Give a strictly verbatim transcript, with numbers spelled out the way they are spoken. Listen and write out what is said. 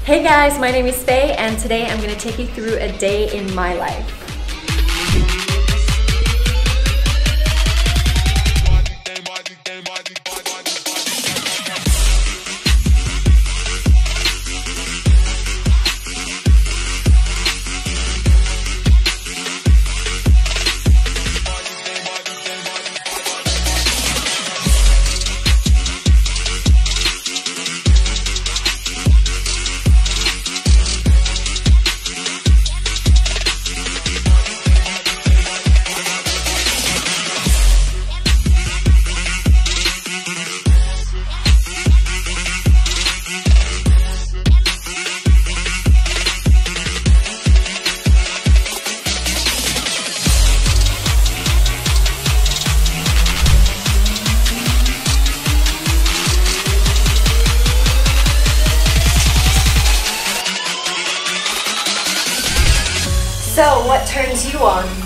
Hey guys, my name is Fay and today I'm going to take you through a day in my life. So, what turns you on?